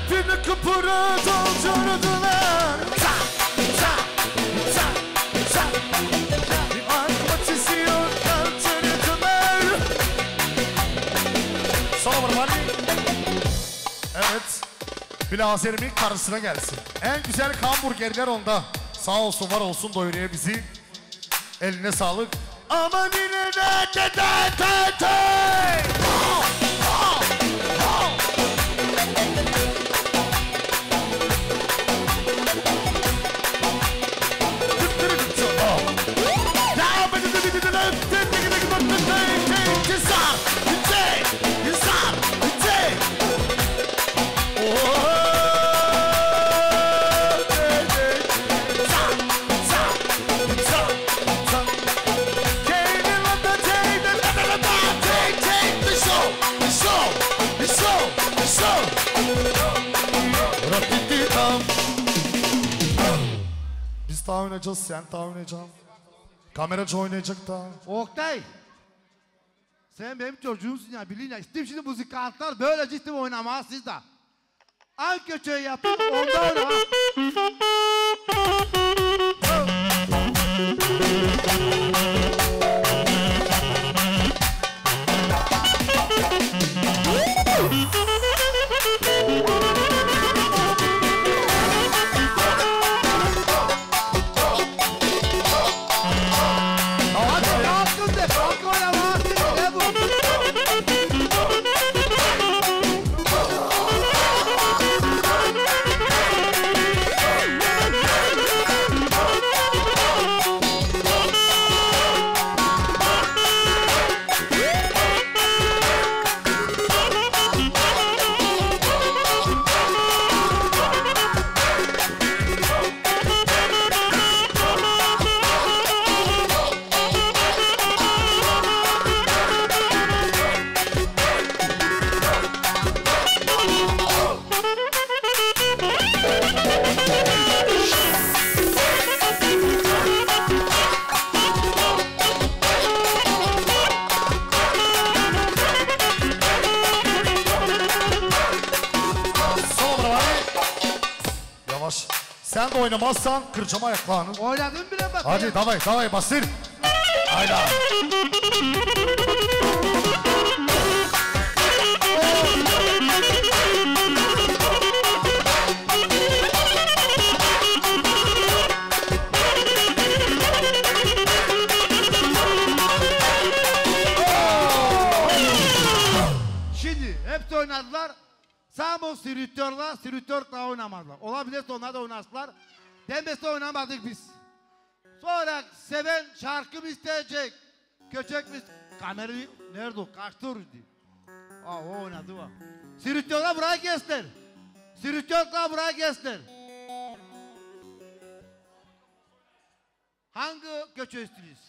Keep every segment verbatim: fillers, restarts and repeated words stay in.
Sertini kıpırı doldurdular. Bir akma çiziyor kalçırdılar. Sana var var. Evet. Bilazerimin karısına gelsin. En güzel hamburgerler onda. Sağ olsun var olsun doyuruyor bizi. Eline sağlık. Aman yine de de de de de. Biz daha oynayacağız, sen daha oynayacaksın. Kameracı oynayacak da. Oktay. Sen benim çocuğumsun ya, bilin ya. İstim şimdi müzikantlar böylece istim oynamaz siz de. An köçeği yapın, onda oyna. Sen de oynamazsan kıracağım ayaklarını. Oynadım bile bak. Hadi davay davay basır. Hayda. Şimdi hepsi oynadılar. Samo sürütörler, sürütörle oynamadılar. Olabilirse onlar da oynasınlar. Demese oynamadık biz. Sonra seven şarkı mı isteyecek? Köçek mi? Kamerayı nerede o? Kaçtı orada. Aa o oynadı o. Sürütörler buraya gelsinler. Sürütörler buraya gelsinler. Hangi köçe istiyorsunuz?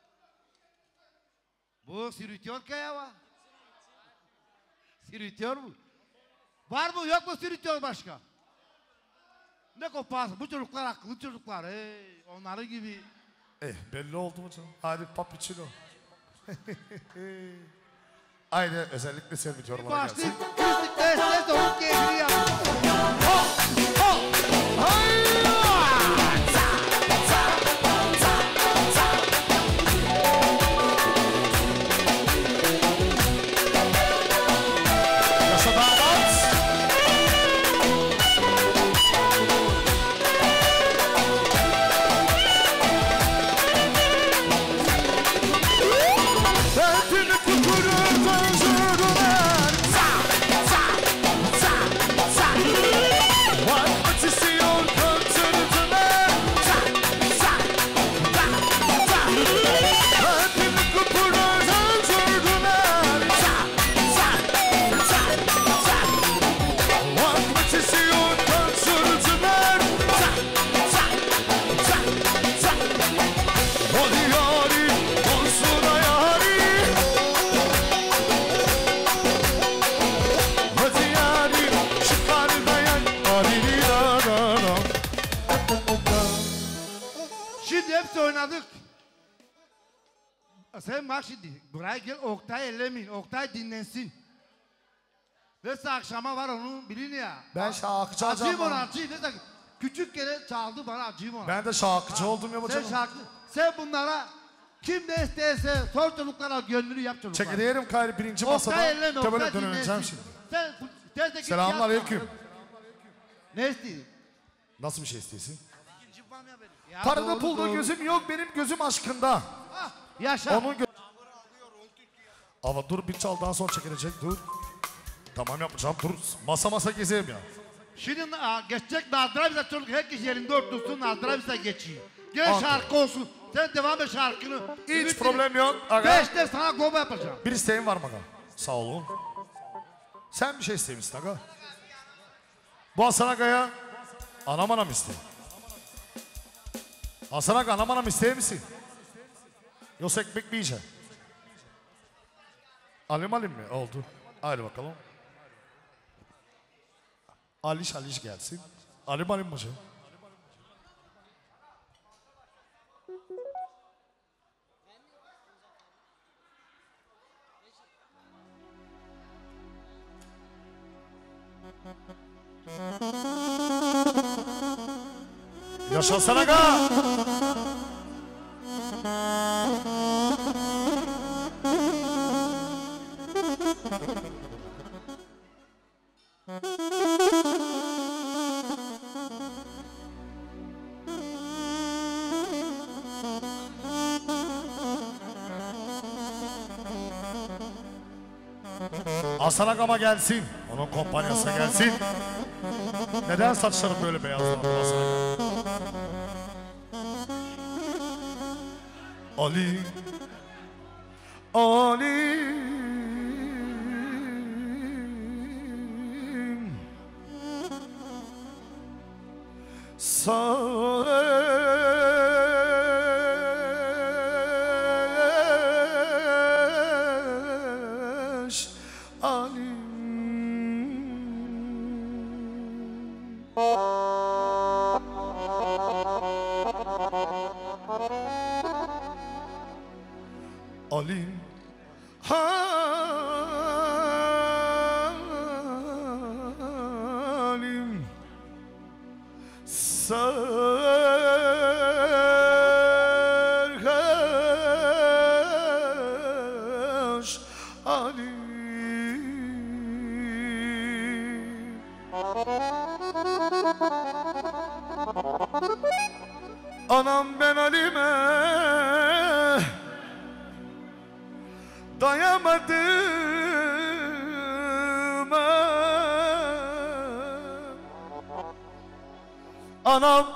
Bu sürütör kaya var. Sürütör bu. Var mı yok mu sürütör başka? Ne koparsın? Bu çocuklar akıllı çocuklar. Hey, onları gibi. Eh belli oldu mu canım? Hadi papiçino. Aynı özellikle sevmiyorum ona gelsin. Başlık test onun keyfini yapın. Ho! Ho! Hayya! Sen bak şimdi buraya gel, Oktay ellemeyin, Oktay dinlensin. Mesela akşama var onun bilin ya. Ben şarkıcı Acıyım olacağım. ona acıyım. Mesela küçük kere çaldı bana acıyım ona. Ben de şarkıcı oldum ya Sen bacım. şarkı, sen bunlara kim ne isterse sor çocuklara gönlünü yap çocuklara. Çekiliyorum gayrı birinci Oktay masada. elleme, Böyle Oktay döneceğim dinlesin. şimdi. Sen tezde Selamun aleyküm. Ne istiyorsun? Nasıl bir şey istiyorsun? İkinci var ya benim. Ya Parada doğru, pulda doğru. gözüm yok, benim gözüm aşkında. Ah, yaşa. Onun gö... Ama dur, bir çaldan sonra çekilecek, dur. Tamam yapacağım, dur. Masa masa gezeyim ya. Şimdi aa, geçecek Nazdıra bize çocuk herkes yerinde otursun Nazdıra bize geçiyor. Gel Anladım. şarkı olsun. Sen devam et şarkını. Hiç Ümit- problem yok. Aga. Beşte sana goma yapacağım. Bir isteğin var mı aga? Sağ olun. Sen bir şey istemişsin aga. Bu Hasan Aga'ya anam anam iste. Hasan Aga anam anam ister misin? Yoksa ekmek mi yiyeceksin? Alim alim mi? Oldu. Hadi bakalım. Aliş Aliş gelsin. Alim alim mi hocam? Yaşasın aga! Hasan Agama gelsin. Onun kompanyası gelsin. Neden saçlarım böyle beyazlandı Hasan Aga? Ali Ali Saş Ali Alim Halim Sarhoş Alim Anam ben Ali'me dayamadım anam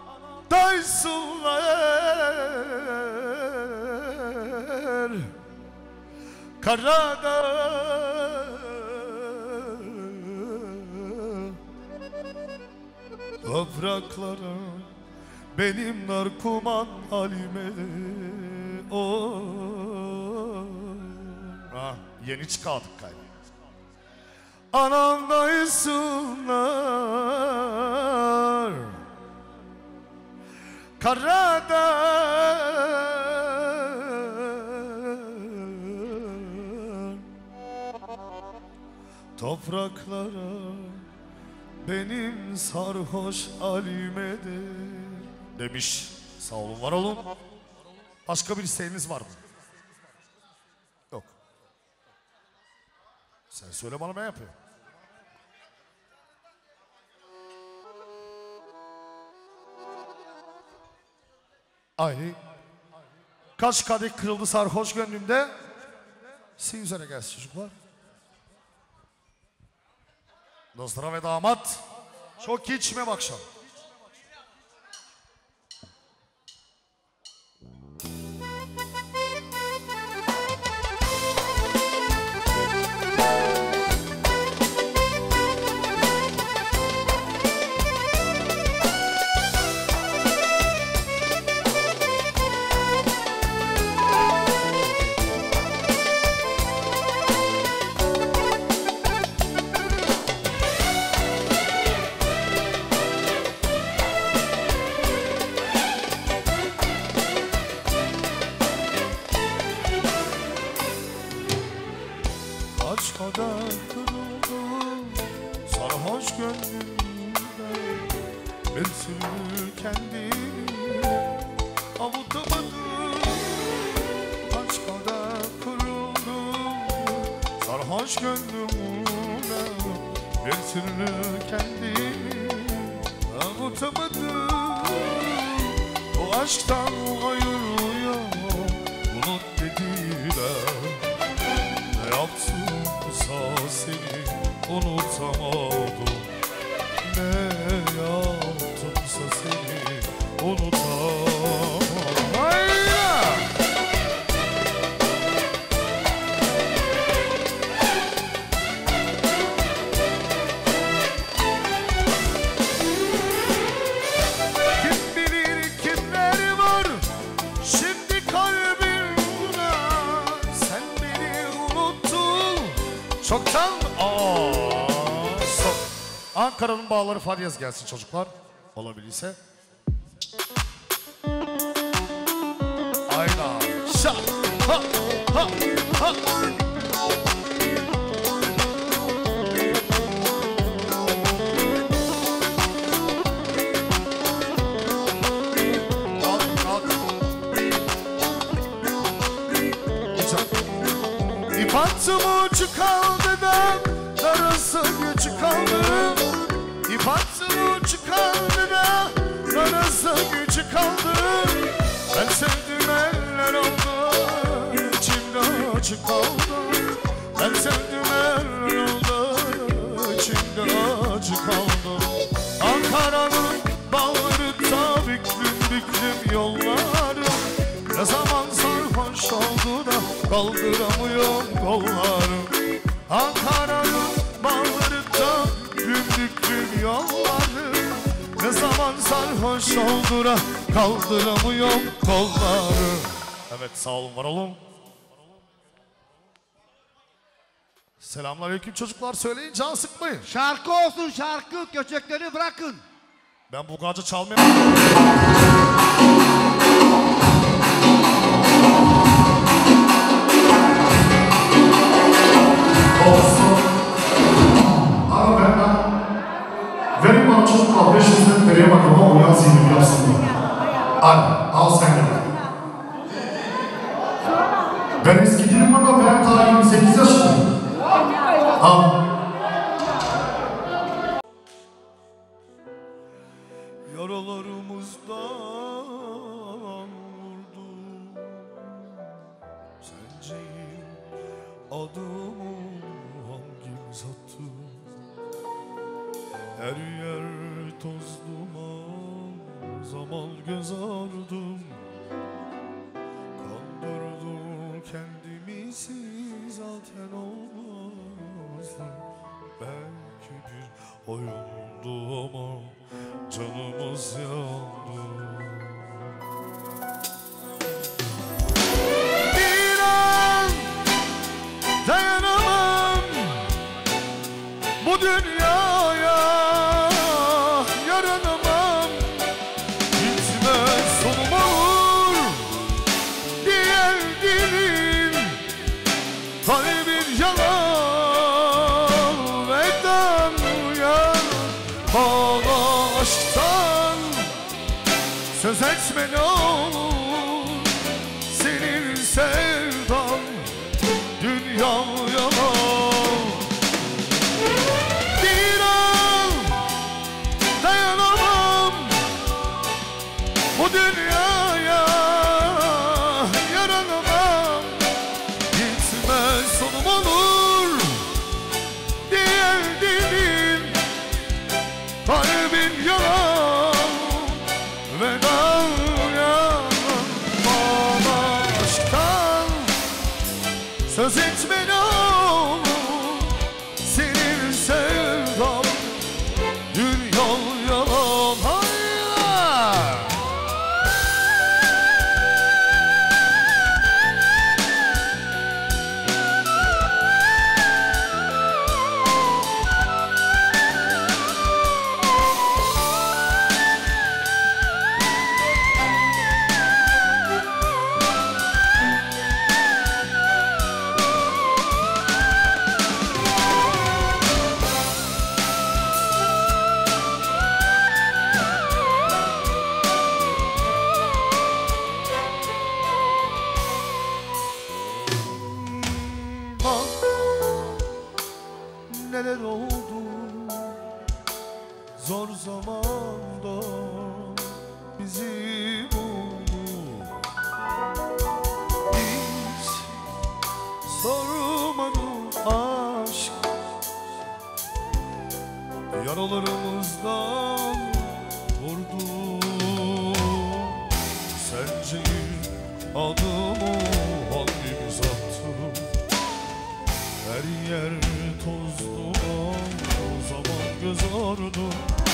daysınlar karada topraklara benim narkoman halime o ah, yeni çıkardık galiba. Anam dayısınlar karada topraklara benim sarhoş halimedir demiş. Sağ olun, var olun. Başka bir isteğiniz var mı? Yok. Sen söyle bana, ben yapıyorum. Aynı. Kaç kadeh kırıldı sarhoş gönlümde. Sizin üzerine gelsin çocuklar. Dostlara ve damat. Çok içme akşam. Kaç kadar kırıldım sarhoş gönlümde, bir sürü kendimi avutamadım. Kaç kadar kırıldım sarhoş gönlümde, bir türlü kendimi avutamadım. Bu aşktan ayrılıyor unut dediler. Ne yaptımsa seni unutamadım. Ne yaptımsa seni unutamadım. Kim bilir kimler var şimdi kalbimde, sen beni unuttun çoktan. Aa, so. Ankara'nın bağları Faryaz gelsin çocuklar, olabilirse. Aynen. Şa, ha, ha, ha. İp attım ucu kaldı da darısı gücü kaldı. İp attım ucu kaldı da darısı gücü kaldı. Ben sevdim eller oldu içimde acı kaldı. Ben sevdim eller oldu içimde acı kaldı. Ankara'nın bağrında büklüm büklüm yolları, ne zaman sarhoş oldu da kaldıramıyorum kollarım. Ankara'nın bağrında büklüm yolları, ne zaman sarhoş oldu da kaldıramıyorum kollarım. Evet, sağ olun, var olun. Selamünaleyküm çocuklar, söyleyin, can sıkmayın. Şarkı olsun şarkı, köçekleri bırakın. Ben bu gacı çalmayayım. Olsun. Ama ben ben verin bana çocuklar, beş yüzden vereyim aklıma, uyan zihnim yapsın. Al, al sen de. Ben eski dilim ama ben daha yirmi sekiz yaşındayım. Al. Yaralarımızdan vurdu senceyi, adımı hangimiz attı? Her yer toz duman, zaman göz ardım. Kandırdım kendimizi, zaten olmazdı. Belki bir oyundu ama canımız yandı. Bir an dayanamam bu dünyaya, yaranamam. Gitmez sonum olur diğer dilim, kalbim yalan veden uyan. Bana aşktan söz etme ne olur, senin sevdan dünya yalan. Bir an dayanamam bu dünyaya, yaranamam. Gitmez sonum olur diğer dilim, kalbim yalan veda yalan. Bana aşktan söz etme ne neler oldu. Zor zamanda bizi buldu. Hiç sormadı aşk, yaralarımızdan vurdu. Sence adımı hangimiz attı? Her yer tozlu, o zaman göz ardı.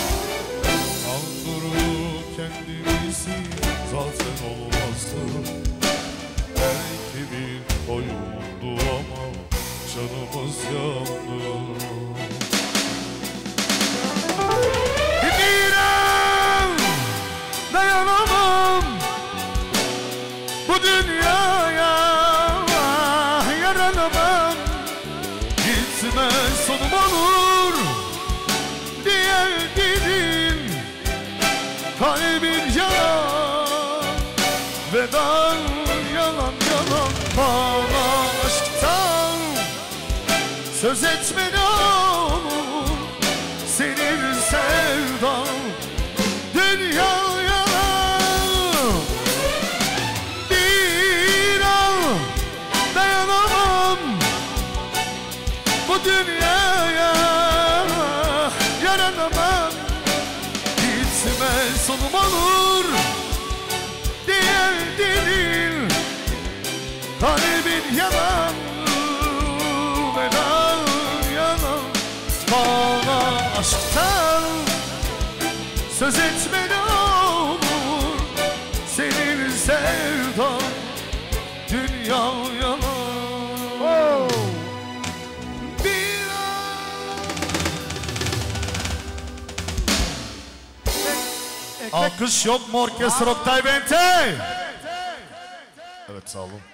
Kandırıp kendimizi zaten olmazdı. Belki bir oyundu ama canımız yandı. Bilmiyorum, dayanamam bu dünyaya, yaranamam. Gitme sonum olur diye dedim. Kalbim yalan, vedan yalan yalan. Bana aşktan söz etme ne olur. Senin sevdan dünya yalan. Bir an dayanamam bu dünyaya, yaranamam. Gitme sonum olur diye değil. Kalbin yalan, vedan yalan. Bana aşktan söz etme ne olur. Senin sevdan dünya yalan. Oh. Bir an... Alkış yok mu orkestra Oktay Bente? Evet, sağ olun.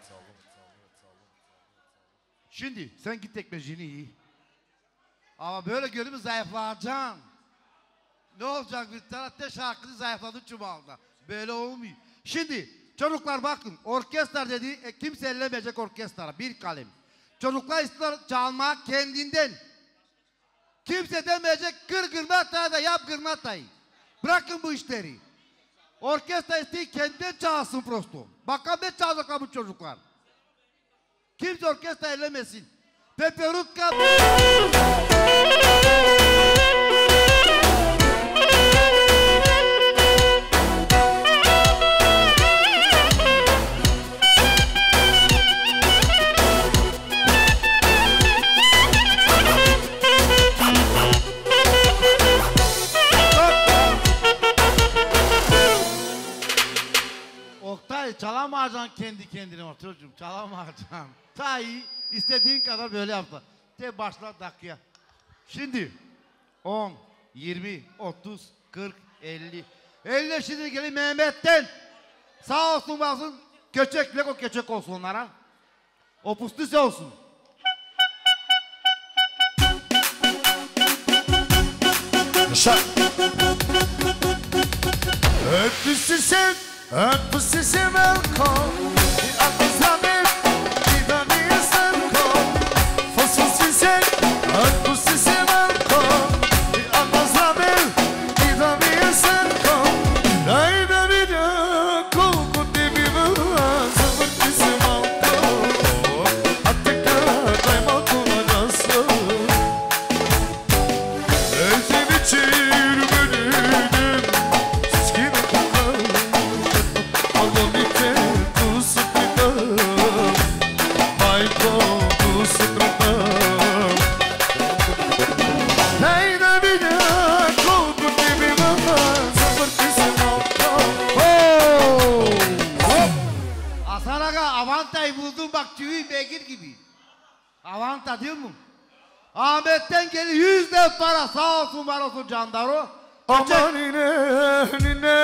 Şimdi sen git tekmeciğini iyi. Ama böyle görünüp zayıflayacaksın. Ne olacak bir tarafta şarkını zayıfladın çuvalda. Böyle olmuyor. Şimdi çocuklar bakın, orkestra dediği e, kimse ellemeyecek orkestra, bir kalem. Çocuklar ister çalmak kendinden. Kimse demeyecek kır gırnatayı da yap gırnatayı. Bırakın bu işleri. Orkestra istiyor kendinden çalsın prosto. Bakalım ne çalacak bu çocuklar. Kimse orkestra ellemesin. Peperutka. Oktay çalamayacaksın kendi kendine çocuğum, çalamayacaksın. Ta iyi, istediğin kadar böyle yaptı. De başla dakika. Şimdi on, yirmi, otuz, kırk, elli. elli şimdi gelin Mehmet'ten. Sağ olsun basın, köçekle o köçek olsun onlara. O pustüse olsun. Yaşa. Öpüsü sev, öpüsü sev kal. Avanta değil mi? Ahmet'ten geliyor yüz de para, sağ olsun var olsun Candaro. Aman nine nine.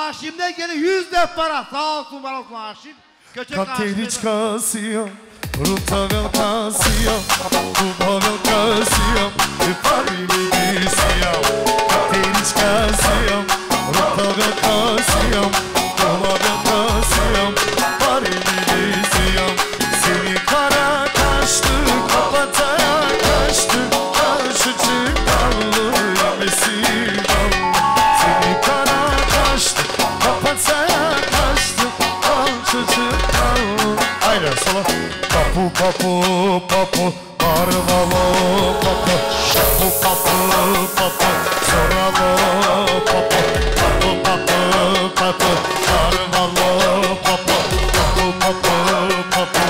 Haşim'den gene yüz def para. Sağ olsun var olsun Haşim. Köçek Kateriçka siyam, Rutavel kasiyam, Kubavel kasiyam, Parimi siyam. Kateriçka siyam, Rutavel kasiyam, Kubavel kasiyam, Parimi siyam. Seni kara kaçtı, kapataya kaçtı, karşı çıkarlı mesidam. Seni kara kaçtı, kapataya kaçtı, karşı çıkarlı. Aynen sola. Papu papu papu, marvalo papu, papu papu papu, soralo papu, papu papu papu, marvalo papu, papu papu papu.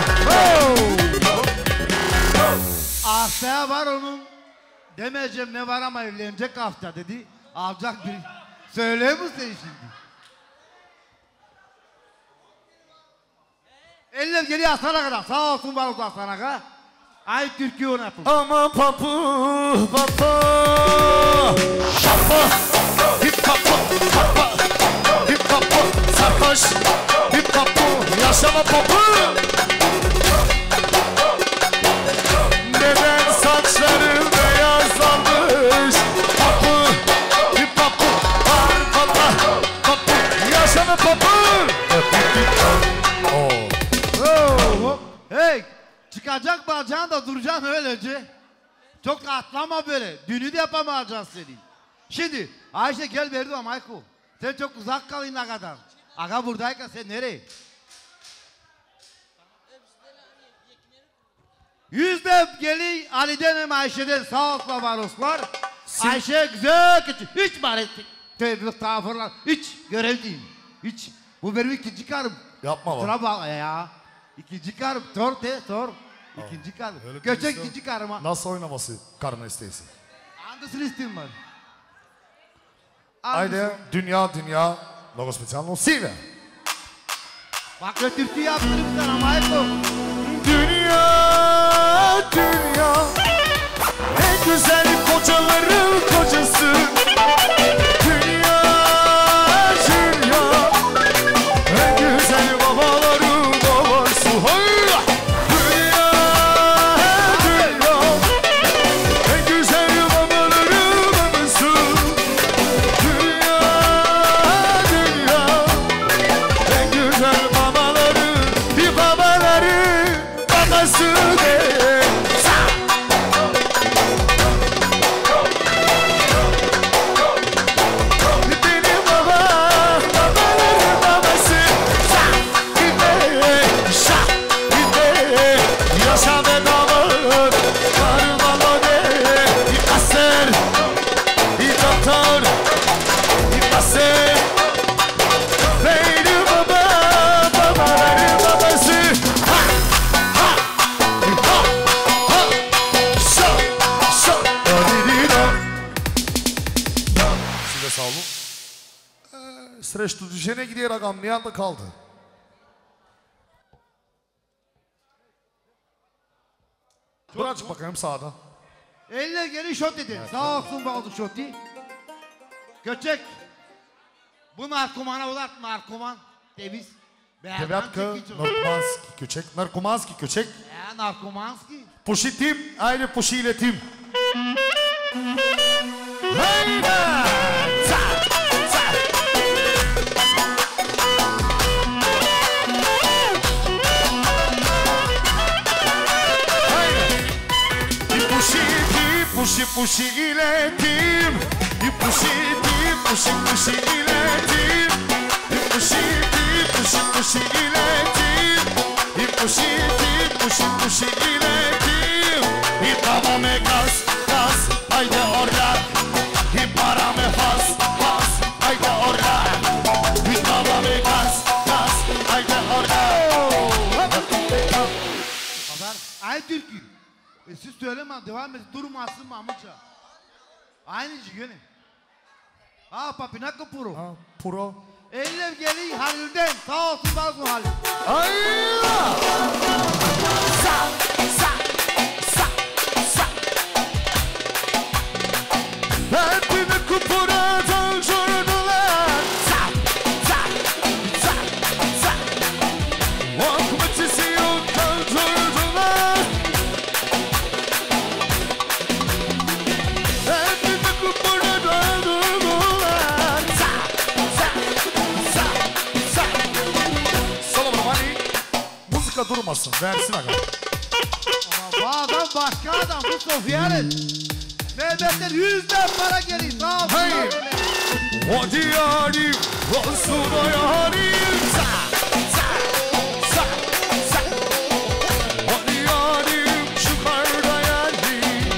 Haftaya var onun. Demeyeceğim ne var ama evlenecek hafta dedi. Alacak biri. Söyleyeyim mi sen şimdi? Eller geliyor Hasan'a kadar. Sağ olsun var olsun Hasan'a kadar. Ay Türkiye onu yapın. Ama papu papu, papu, hip papu, papu, hip papu, sarhoş, hip papu, yaşama papu. Neden saçların beyazlanmış? Papu, hip papu, papu, papu, yaşama papu. Oh. Hey! Çıkacak bacağın da duracaksın öylece. Çok atlama böyle. Dünü de yapamayacaksın senin. Şimdi Ayşe gel verdi ama Ayko. Sen çok uzak kalın ne kadar. Aga buradayken sen nereye? Yüzde gelin Ali'den hem Ayşe'den sağ olsun var olsunlar. Ayşe güzel keçi. Hiç bari tevfik tavırlar. Hiç görevdeyim. Hiç. Bu benim ikinci karım. Yapma bak. Sıra bak ya. İkinci karım. Sor de sor. İkinci karım. Öyle Göçek birisi ikinci karıma. Nasıl oynaması karına isteysin? Hangisini isteyeyim ben? Haydi dünya dünya logo specijalno sive. Bak götürtü yaptırım sana Mayko. Dünya dünya en güzel kocaların kocası. Dünya dünya en güzel babaların babası. Hayya! Dünya dünya en güzel babaların babası. Dünya dünya en güzel babaların bir babaları babası de. Benim baba babaların babası. Gide şah gide yaşa be damat karmalo de. Bir aser bir doktor bir aser. Benim baba babaların babası. Ha ha ha ha. Şa şa. Dadidida. Size sağ olun. Ee, Srećtu düşene gidiyor agam bir anda kaldı. Dur aç bakayım sağda. Eller geri şot dedi. Sağ olsun baldı şotu. Göçek. Bu narkomana ulat narkoman. Deviz. Девятка, наркомански кючек, наркомански кючек. Ya narkomanski. Пуши тим, айде пуши и летим. Хайде! Ца! Ца! Хайде! И пуши, ти пуши, пуши и летим. И пуши, ти пуши, пуши и летим. И пуши, ти пуши, пуши и летим. И пуши, ти пуши, пуши и летим. И даваме газ, газ, айде орак. И параме фас, фас, айде орак. И даваме газ, газ, айде орак. Kadar. Ay Türk'ü. E siz söyleme devam et. Durmasın mamuça. Aynı gene. Ha papina kapuro. Ha, puro. Eller geli Halil'den. Sağ olsun baldı Halil. Ayla! Sa, sa, sa, sa. Hepimi kupura döndürdüler. Sa, sa, da durmasın. Versin aga. Ama bu adam başka adam. Bu Sofya'nın. Mehmet'ten yüzden para geliyor. Sağ olsun. Hey! O diyarim, olsun o yarim. Sa, sa, sa, sa. O diyarim, çıkar yarim.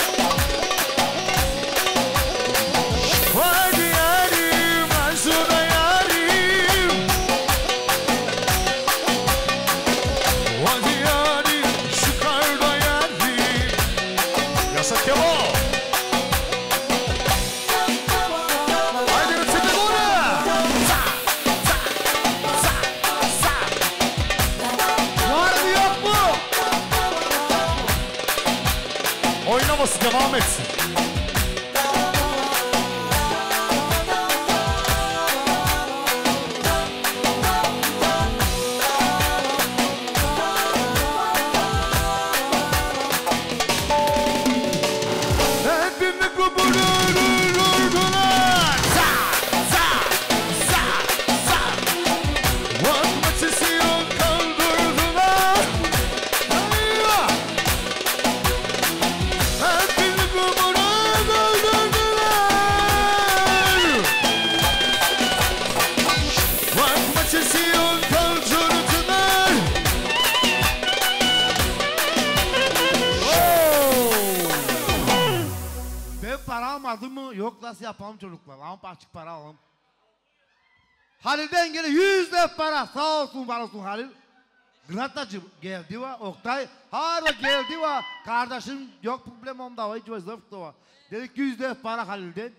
O diyarim, olsun o yarim. O diyarim, çıkar yarim. Yasa Kemal. Oynaması devam etsin. Hepimi kubururururdular. Sa, sa, sa, sa. Vazgeçisi yok kaldırdılar. Hayır. Hepimi kubururururdular. Vazgeçisi yok kaldırdılar. Ben para almadım mı? Yok nasıl yapalım çocuklar? Ama açık para alalım. Halil'den gene yüzde para. Sağ olsun var olsun Halil. Gratacı geldi var. Oktay. Harba geldi var. Kardeşim yok problem onda var. Hiç var zırt var. Dedik yüzde para Halil'den.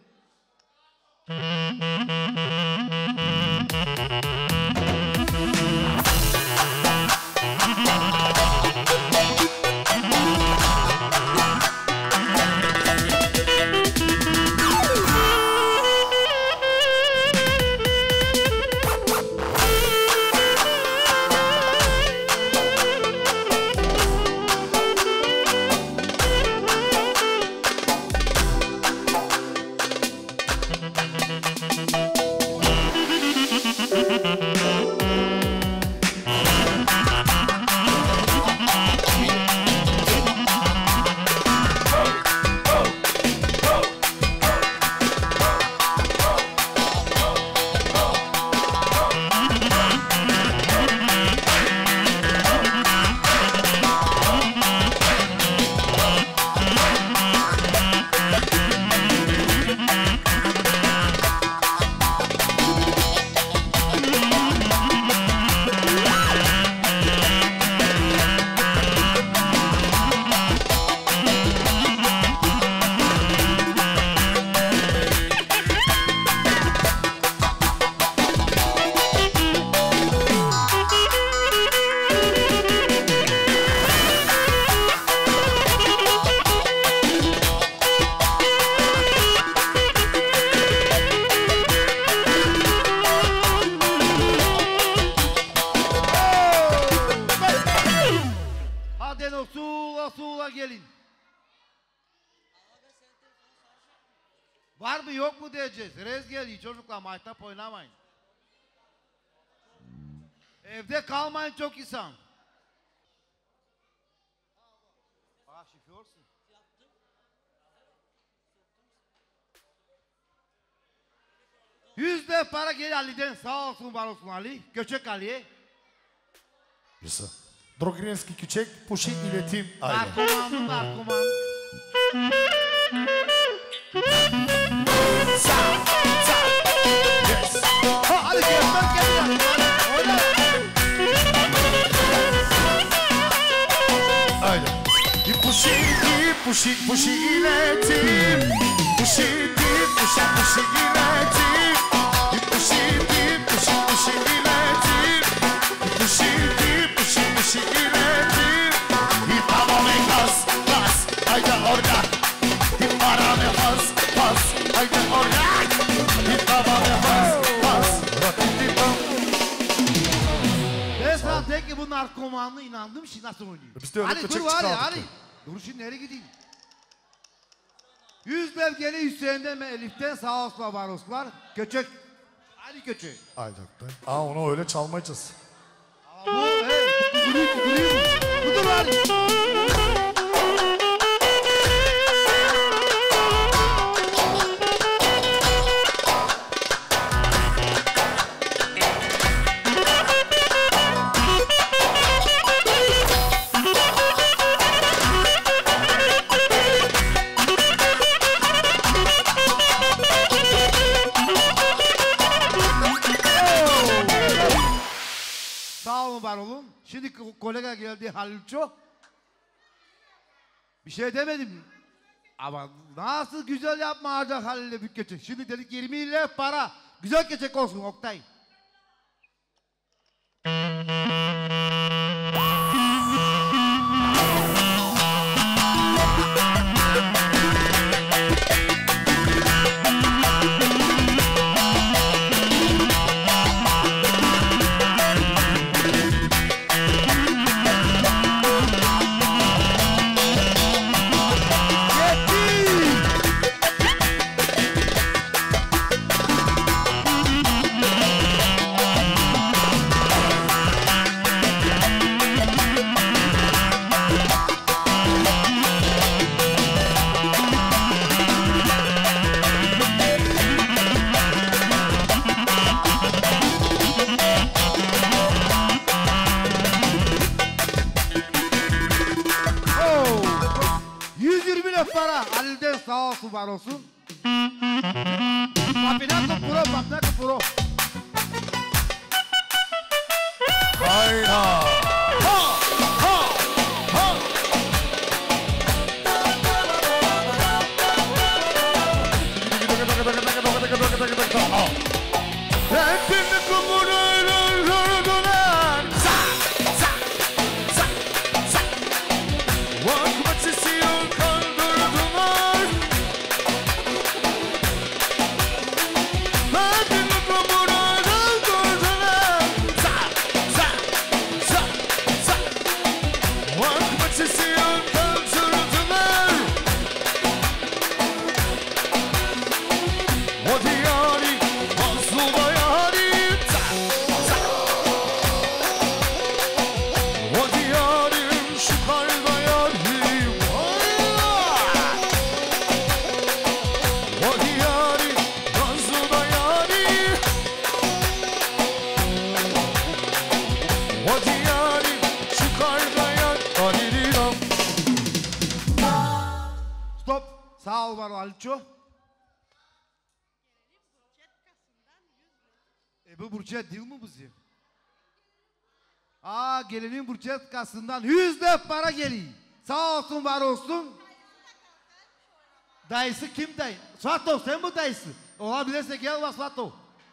Hadi sula sula gelin. Var mı yok mu diyeceğiz. Rez geliyor çocuklar, maytap oynamayın. Evde kalmayın çok insan. Aa şoförsün. Yüzde para gel Ali'den, sağ olsun var olsun Ali. Göçek Ali'ye. Yasa. Drogrenski Küçek, Puşi iletim. Aynen. Narkoman, narkoman. Sa, sa, yes. Ha, hadi gel, bak gel. Oyna. Aynen. Puşi, Puşi, Puşi iletim. Puşi, Puşi, Puşi iletim. Puşi, Puşi, Puşi iletim. Puşi, Puşi, Puşi iletim. Tamam kas, kas, haydi orada. Paranı pas, pas, haydi orada. Tamam pas, pas. Ben sana tek ki bu narkomanlığı inandım şimdi nasıl oynuyor. Biz de öyle Ali kaçak dur var ya çıkardık Ali. ya. Dur şimdi nereye gideyim? Yüz belgeli Hüseyin'den ve Elif'ten sağ olsunlar var olsunlar. Göçek. Ali Göçek. Aynen. Aa onu öyle çalmayacağız. Ama bu hey, duruyor ki duruyor mu? Dur var. Sağ olun, var olun. Şimdi kolega geldi Halilço. Bir şey demedim. Ama nasıl güzel yapmayacak Halil'le büyük geçecek. Şimdi dedik yirmi ile para. Güzel geçecek olsun Oktay. Sağ olsun, var olsun. Papinato puro, papinato puro. Hayda. Ha! Ha! Ha! Hepini kumuruyla durdular. Sa! Sa! Sa! Sa! Vakit istiyor kandırdılar. Hepini kumuruyla durdular. Sa! Sa! Sa! Sa! Vakit istiyor kandırdılar. O diyari mazluma yari. Sa! Sa! O diyarim şu kalbe yarim. O diyari mazluma yari. O diyari şu kalbe yarim. Stop. Sağ ol, var Halilço. E bu burçet değil mi bizi? Aa, gelinin burçet kasından yüz de para geliyor. Sağ olsun, var olsun. Dayısı kim dayı? Suato, sen bu dayısı. Olabilirse gel bak Suato.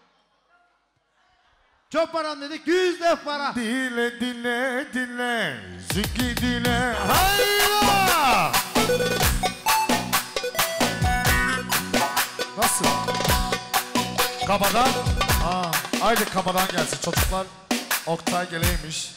Çok param dedik, yüz de para. Dile dile dile, ziki dile, hayda! Nasıl? Kabadan? Aa, haydi kabadan gelsin çocuklar. Oktay geleymiş.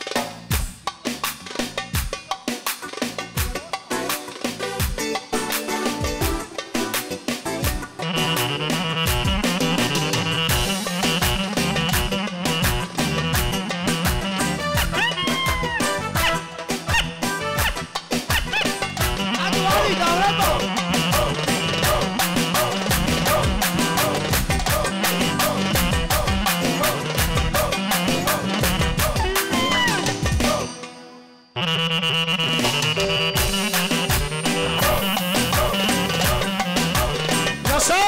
Hadi hadi davranma. Yaşa!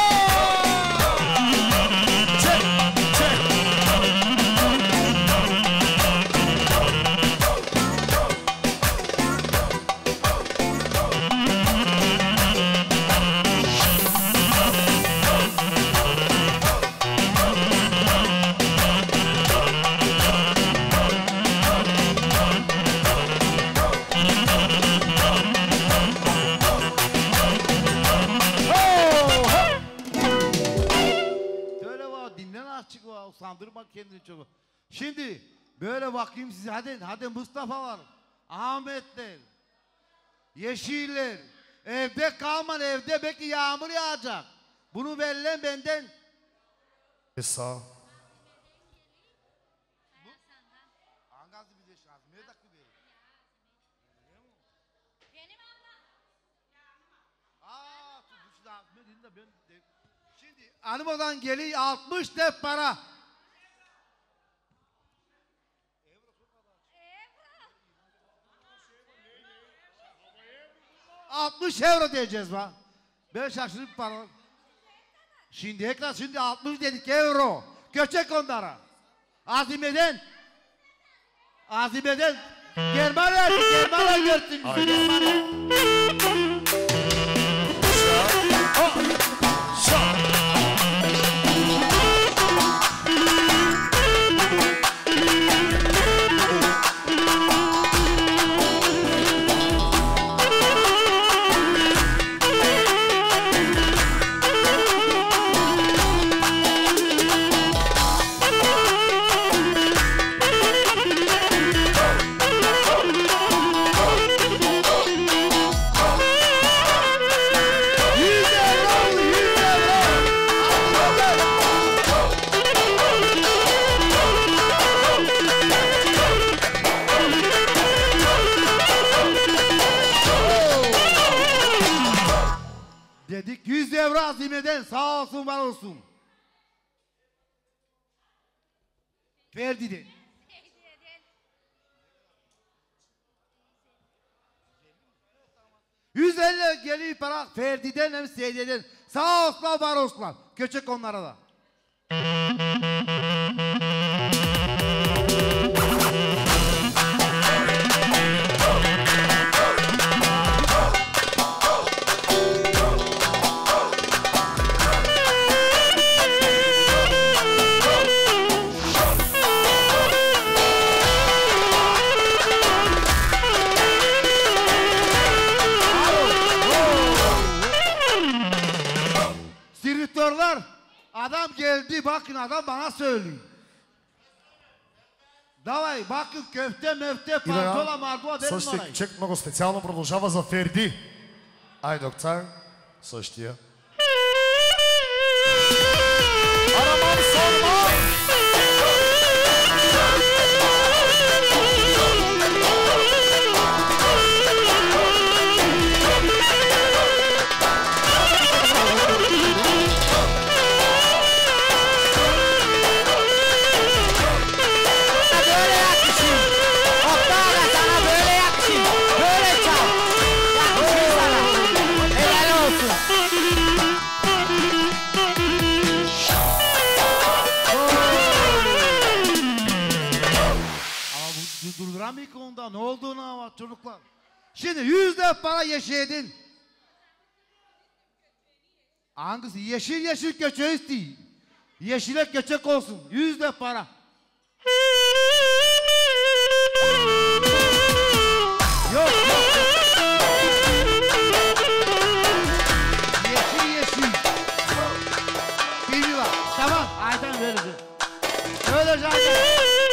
Çek, çek. Böyle var, dinlen açık var, usandırma kendini çok. Şimdi böyle bakayım size, hadi hadi Mustafa'lar, Ahmetler, Yeşiller, evde kalman, evde belki yağmur yağacak. Bunu verilen benden. Sağ. Angazi bize şans. de ben de... Şimdi hanımdan geliyor altmış dep para. altmış euro diyeceğiz bak. Ben şaşırıp para. Şimdi ekran şimdi altmış dedik euro. Göçek onlara. Azime'den. Azime'den. Germanya, Germanya görsün bizi Germanya. Dedik yüz euro Azime'den sağ olsun var olsun. Ferdi'den. yüz elli geliyor para Ferdi'den hem Seydi'den. Sağ olsun var olsun. Köçek onlara da. Adam geldi bakın adam bana söylüyor. Давай, bakın köfte möfte pantola mardola verin Същия бара. чек много специално продължава за Ферди. Ай, доктор. Същия. Араман Солман! Durduramıyor ki onda ne olduğunu ama çocuklar. Şimdi yüzde para yeşedin. Hangisi? Yeşil yeşil köçeği istiyor. Yeşile köçek olsun. Yüzde para. Yok yok yok. Yeşil yeşil. Biliyorlar. Tamam. Aydan veririz. Öyle zaten.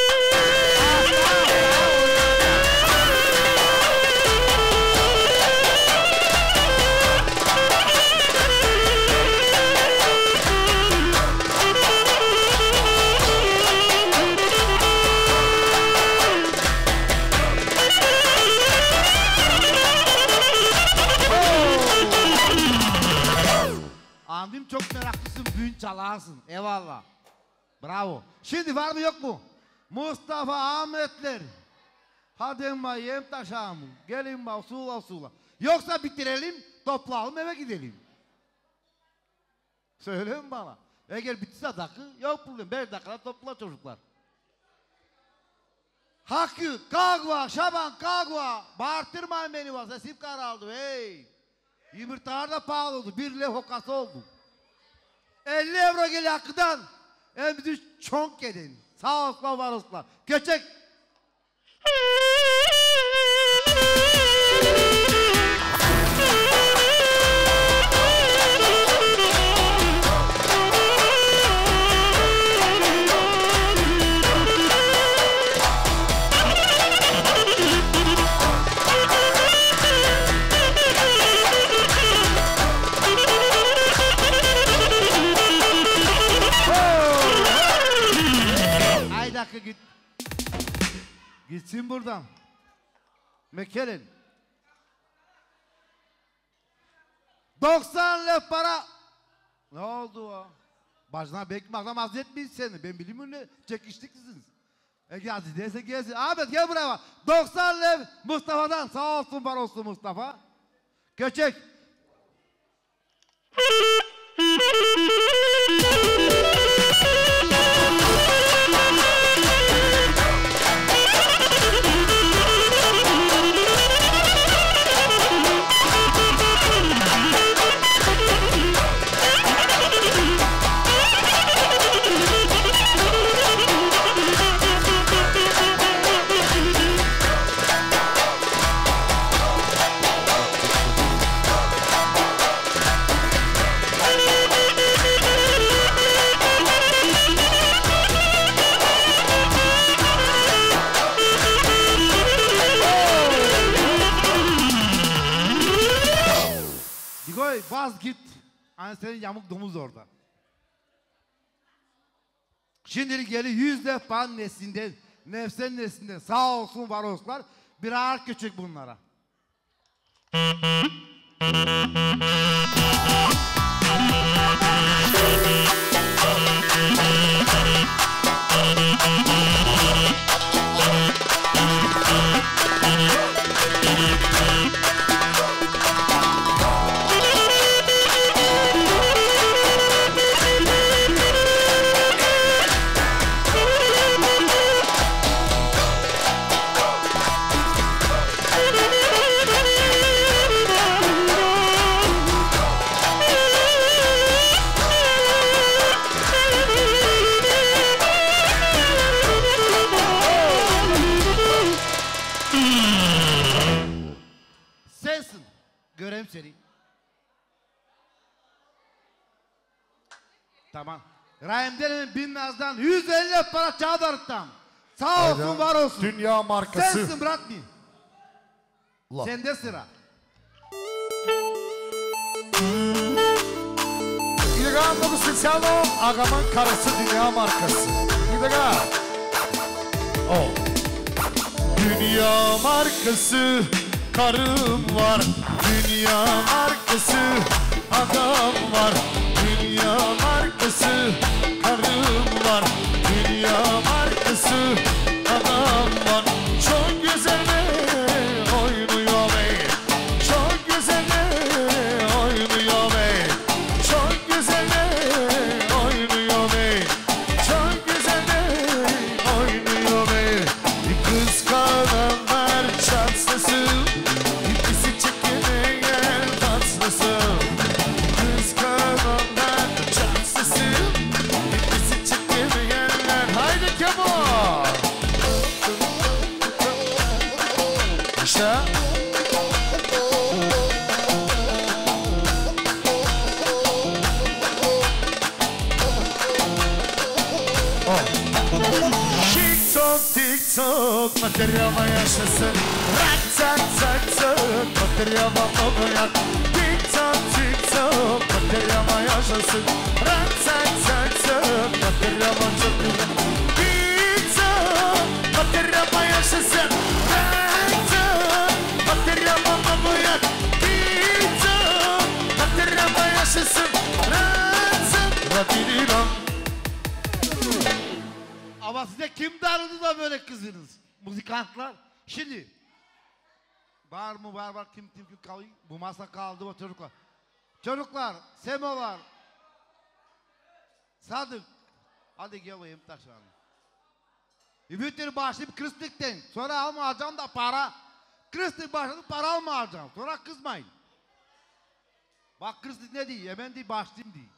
Andım çok meraklısın, büyün çalarsın. Eyvallah. Bravo. Şimdi var mı yok mu? Mustafa Ahmetler. Hadi mayem taşağımı. Gelin ba usula usula. Yoksa bitirelim, toplayalım eve gidelim. Söyleyin bana. Eğer bitse dakika yok problem. Beş dakikada topla çocuklar. Hakkı, Kagva, Şaban, Kagva. Bağırtırmayın beni var. Sesim karaldı. Hey. Yumurtalar da pahalı oldu. Bir lira hokası oldu. elli euro geliyor Hakkı'dan. Hem bizi çonk edin. Sağ olsun var olsun. Göçek. Dakika git. Gitsin buradan. Mekelen. doksan lira para Ne oldu o? Başına bekmekten azletmeyin seni. Ben bilmiyorum ne çekiştiksiniz. E geldi değilse gelsin. Ahmet gel buraya bak. doksan lev Mustafa'dan. Sağ olsun var olsun Mustafa. Köçek. Baz git. Hani senin yamuk domuz orada. Şimdilik geli yüz defa nesinden, nefsen nesinden sağ olsun var olsunlar. Birer küçük bunlara. Göreyim seni. Tamam. Rahim'den bin nazdan yüz elli para çağırdım. Sağ olsun, Aynen. var olsun. Dünya markası. Sensin bırakmayın. Allah. Sende sıra. İlgam bu Siciano, ağamın karısı dünya markası. İlgam. Oh. Dünya markası. Karım var, dünya markası, adam var, dünya markası, karım var, dünya markası, adam var. Çok güzel oynuyor bey, çok güzel oynuyor bey, çok güzel oynuyor bey, çok güzel oynuyor bey. Kıskananlar çatsın. Kıskananlar çatsın, hepsi çekemeyenler. Haydi Kemal. İşte. Oh. TikTok, TikTok, materyama yaşasın. Rak, tak, tak, tak, materyama okuyak. TikTok, TikTok, materyama yaşasın. Rak, tak, tak, tak, materyama çok güzel. TikTok, materyama yaşasın. Rak, tak, materyama okuyak. TikTok, materyama yaşasın. Rak, tak, radiriram. Ama size kim darıldı da böyle kızınız? Muzikantlar. Şimdi. Var mı var var kim kim kim kalıyor? Bu masa kaldı o çocuklar. Çocuklar, Semolar. Sadık. Hadi geleyim taşıyalım. Ümitleri başlayıp Kristik'ten. Sonra almayacağım da para. Kristik başladı para almayacağım. Sonra kızmayın. Bak Kristik ne diyor? Hemen diye başlayayım diye.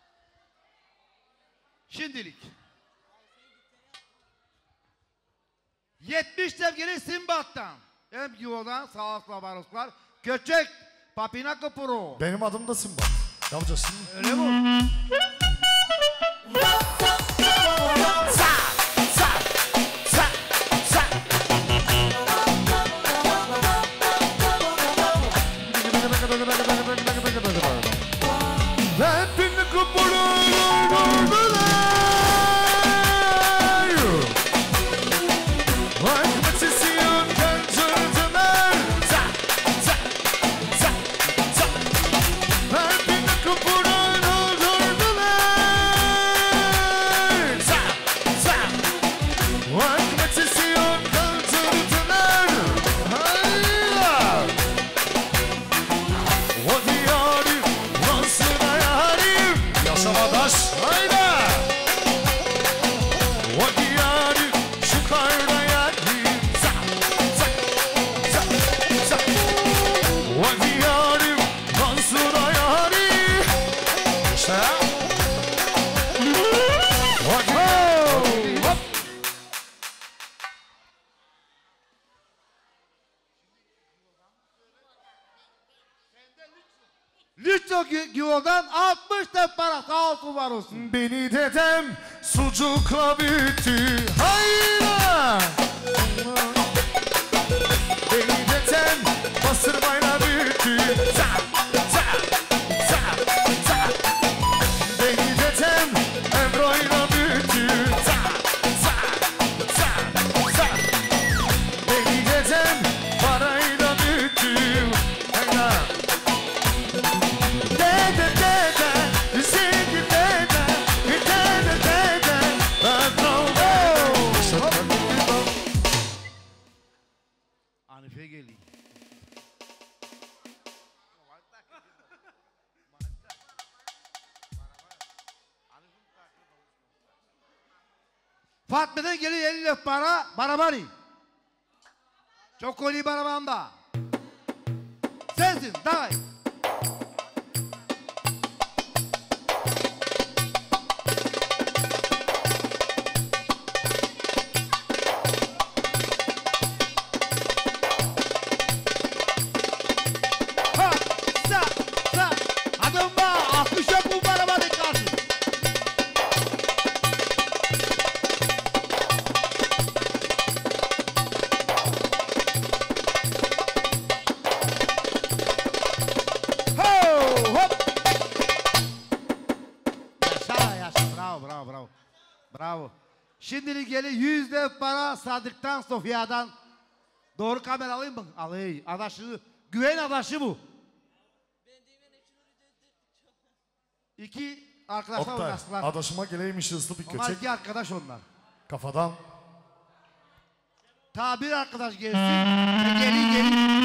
Şimdilik. yetmiş sevgili Simbat'tan. M G O'dan sağlıkla varlıklar. Köçek Papina Kupuru. Benim adım da Simbat. Yapacağız şimdi. Öyle mi? birçok yoldan altmış da para sağ olsun var olsun. Beni dedem sucukla büyüttü. Hayra! Beni dedem pastırmayla büyüttü. Zap, zap, zap, zap. Beni dedem emroyla büyüttü. Zap, zap, zap, zap. Beni dedem parayla büyüttü. Hayra! Dede dede, zengin dede, dede dede, Hanife geliyor. Fatma'dan geliyor elli lira para, barabari. Çok koli barabanda. Sensin, davay. Ha, sa, sa. Adım var, altmış yok bu barabari karşı. Bravo, bravo, bravo. Bravo. Şimdilik geliyor yüzde para Sadık'tan, Sofya'dan. Doğru kamera alayım mı? Alayım. Adaşı, güven adaşı bu. İki arkadaşlar Oktay, oynasınlar. adaşıma geleymiş hızlı bir Onlar köçek. iki arkadaş onlar. Kafadan. Ta bir arkadaş gelsin. Ve geri geri.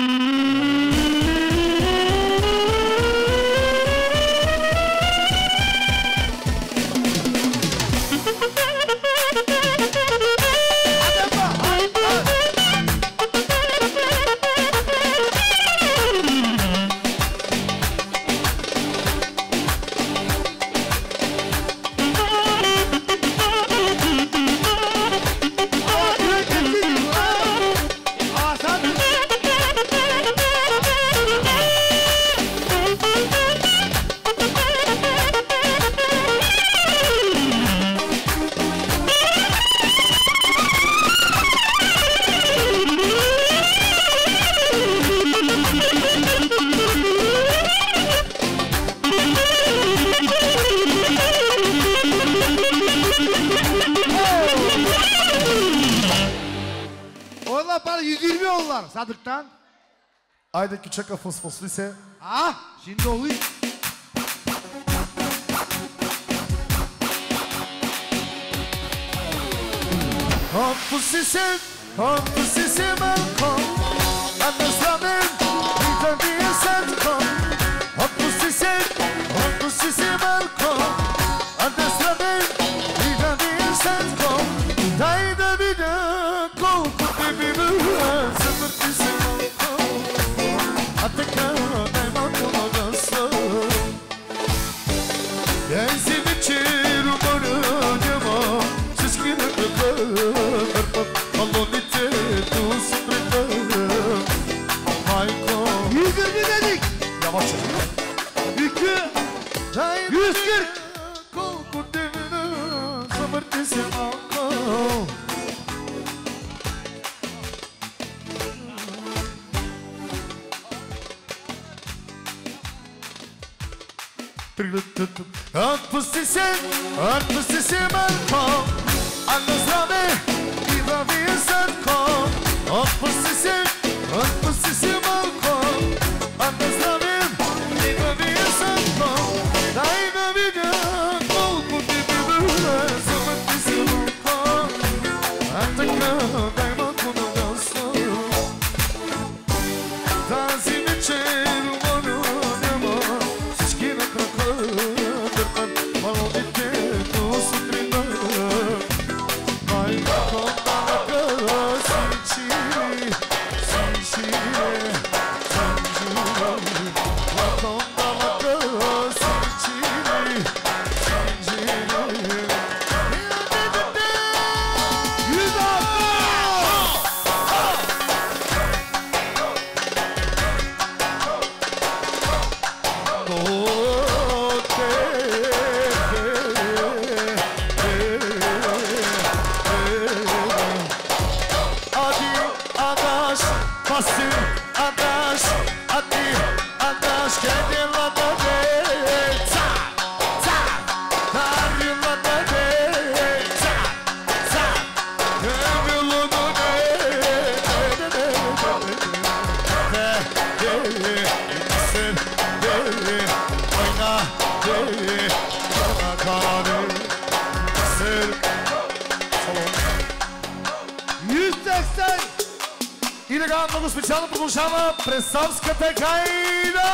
Onlar bana yüz yirmi yollar Sadık'tan. Ayda küçük fıs fıslı ise. Ah, şimdi oluyor. Hapus ise, hapus ise balkon. Anaslanın, bir bir senton. Hapus ise, hapus ise balkon. Anaslanın, bir bir senton. Dayda bir de koltuk bir bir sıfır ise balkon. Atıka dayman kolodası. Gezim içi rumarı cema. Siz gibi kırpır. Malonite tu sıfırda. Hayko. yüz yirmi dedik. Yavaş çocuk. Yükü yüz kırk. Koltuk devine sıfır ise balkon. Отпусти отпусти се малко, а на здраве и върви сладко. Отпусти се, отпусти се малко, а на здраве и върви сладко. Дай да видя колко ти бива, замъти се малко, а така дай малко на място. Тази вечер умоно няма, всички на крака дърпат, малодите до сутрина. Illegal, много специално продължава Пресовската гайда!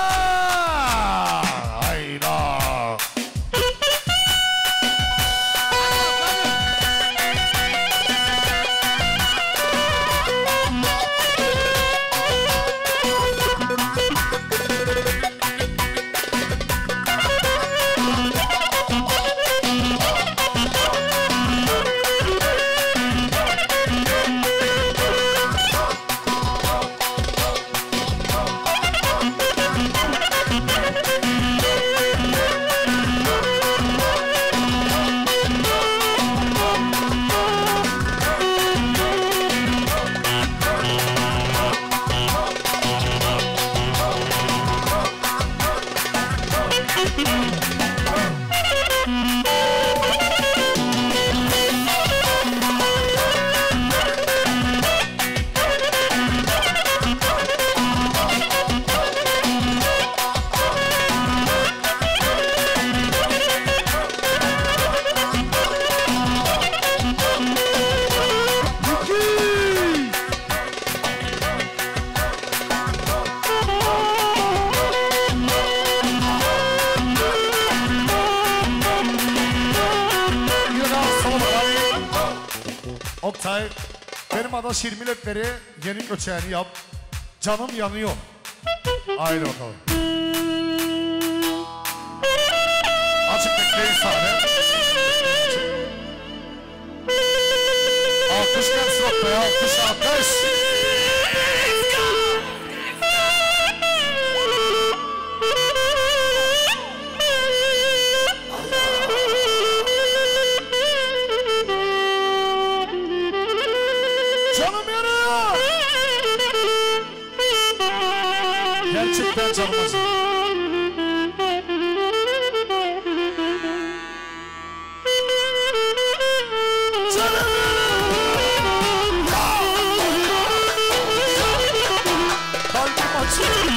Айда! Oktay, benim adaş yirmi lepleri yeni köçeğini yap. Canım yanıyor. Haydi bakalım. Açık bekleyin sahne. Alkış gelsin Oktay'a, alkış, alkış. Canım yanıyor. Gerçekten canım acıyor. Kalbim acıyor.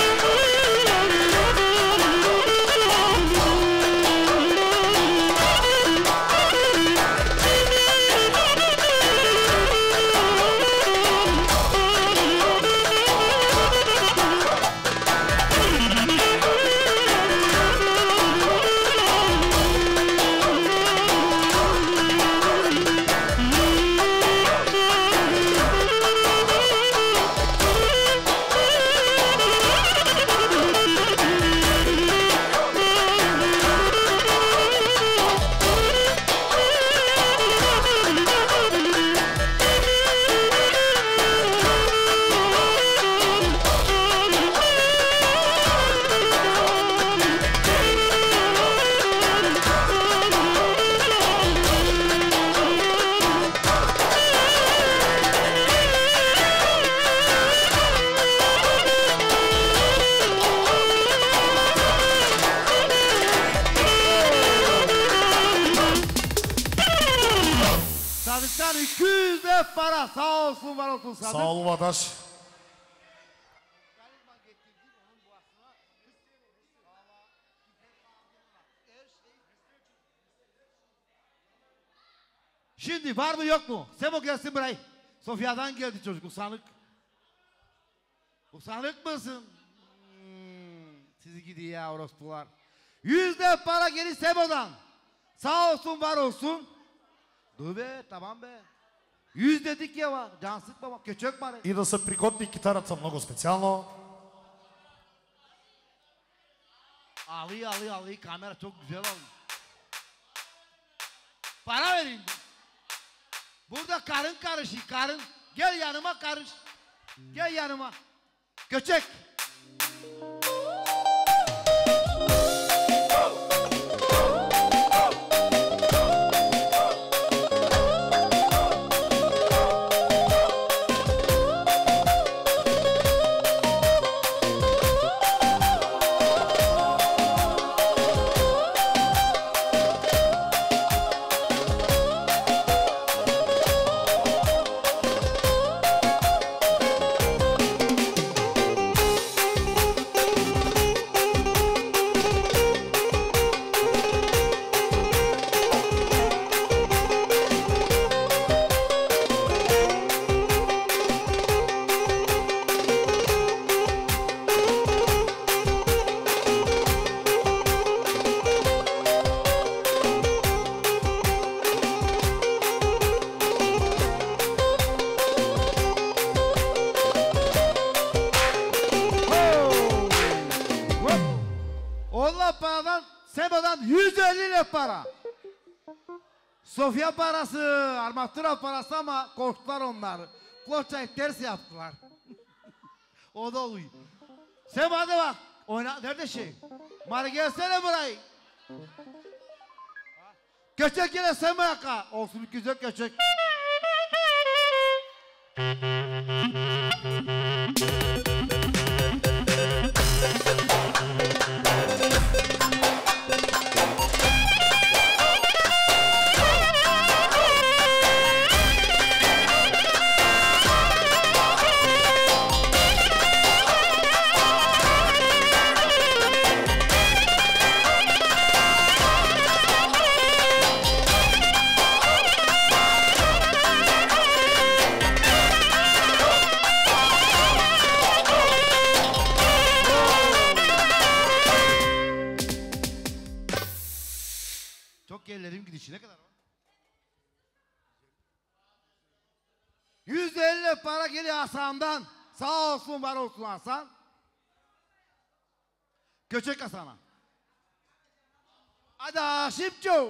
Sadık'tan iki yüz de para. Sağ olsun, var olsun Sadık. Sağ ol Vadaş. Şimdi var mı yok mu? Sebo gelsin buraya. Sofya'dan geldi çocuk, usanık. Usanık mısın? Hmm, sizi gidiyor ya orospular. Yüzde para geri Sebo'dan. Sağ olsun, var olsun. Dur be, tamam be. Yüz dedik ya var. Can sıkma bak, köçök var. И да се приготви китарата много специално. Alıyor, alıyor, alıyor. Kamera çok güzel alıyor. Para vereyim. Burada karın karışıyor, karın. Gel yanıma karış. Gel yanıma. Köçek. elli para. Sofya parası, armatura parası ama koçlar onlar. Koçayı ters yaptılar. O da oluyor. Sen hadi bak. Oyna, nerede şey? Mari gelsene burayı. Köçek yine sen yaka. Olsun güzel köçek. Ne kadar var? yüz elli para geliyor Hasan'dan. Sağ olsun var olsun Hasan. Köçek Hasan'a. Hadi Aşipço.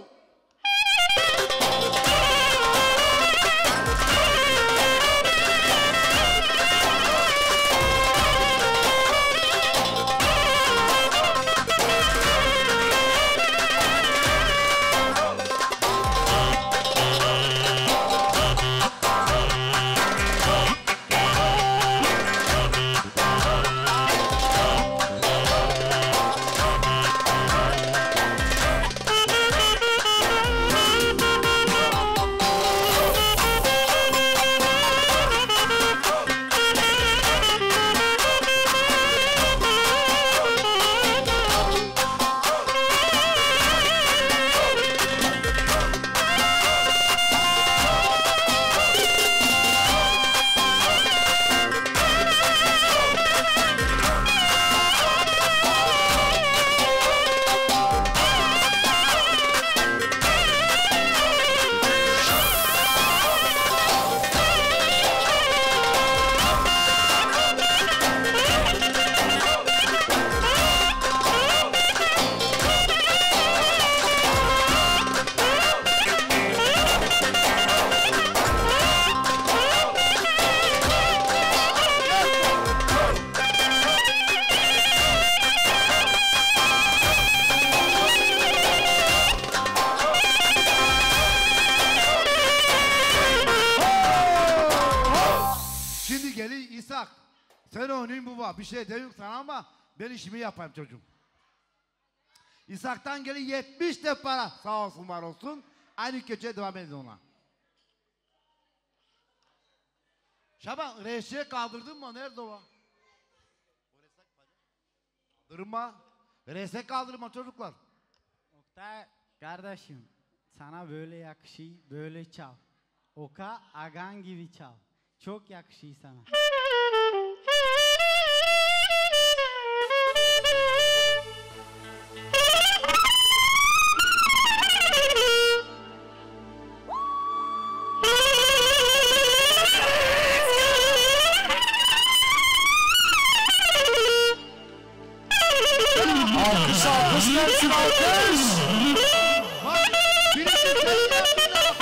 Bir şey demiyorum sana ama ben işimi yapayım çocuğum. İshak'tan gelen yetmiş de para. Sağ olsun var olsun. Aynı köçeye devam edin ona. Şaban reşeye kaldırdın mı? Nerede o? Kaldırma. Reşe kaldırma çocuklar. Oktay kardeşim sana böyle yakışıyor, böyle çal. Oka agan gibi çal. Çok yakışıyor sana. Alkış alkış gelsin alkış. Bak birisi seni yaptığına bak.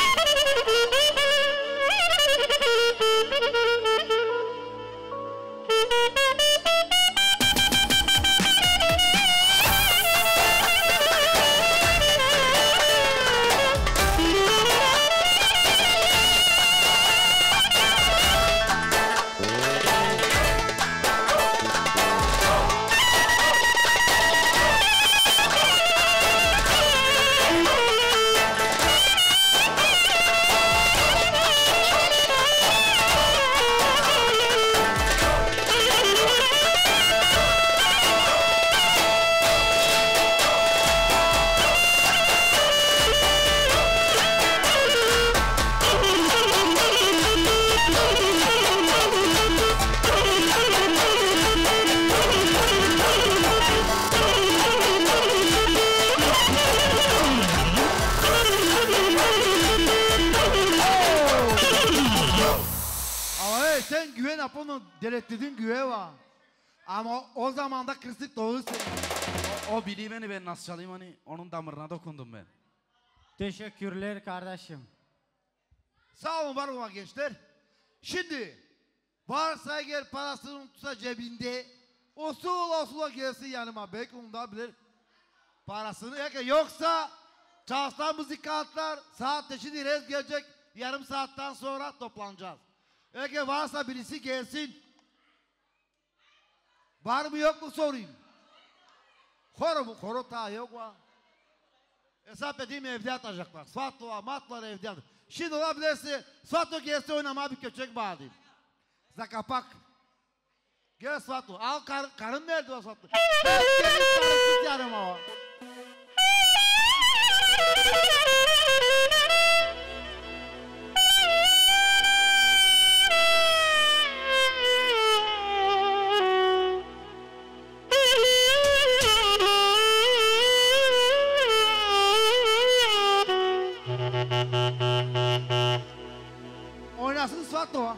Sen güven Apo'nun delettirdin güve var. Ama o zamanda kısık doğru söylüyor. O biliyor beni, ben nasıl çalayım hani onun damarına dokundum ben. Teşekkürler kardeşim. Sağ olun, var olun gençler. Şimdi varsa eğer parasını unutsa cebinde, usul usul gelsin yanıma, belki onda bilir parasını. Eğer yoksa çalışan müzikantlar saat teşhidi rez gelecek, yarım saatten sonra toplanacağız. Eğer varsa birisi gelsin. Var mı yok mu sorayım. Koro mu? Koro ta yok mu? Hesap edeyim, evde atacaklar. Swatla, matlar evde atacaklar. Şimdi olabilirse Swatla gelse oynama, bir köçek bağlayayım. Zakapak. Gel Swatla. Al kar, karın nerede o Swatla? Ben gelip karınsız yarım o. Oynasın Swatla.